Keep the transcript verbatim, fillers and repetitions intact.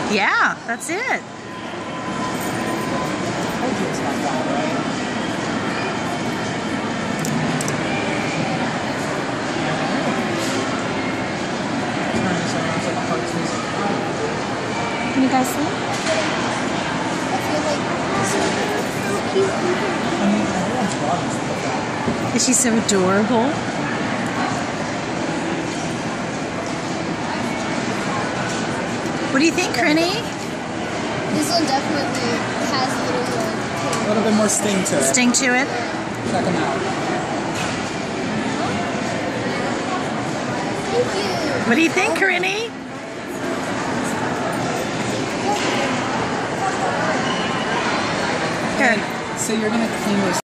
Yeah, that's it. Told you it's not that, right? Turns around to the heart's music. Can you guys see? I feel like this is so cute. I mean, everyone's bodies look like Is she so adorable? What do you think, Crinny? This one definitely has a little a more. little bit more sting to it. Sting to it? Check them out. Thank you. What do you think, Crinny? Good. So you're gonna clean this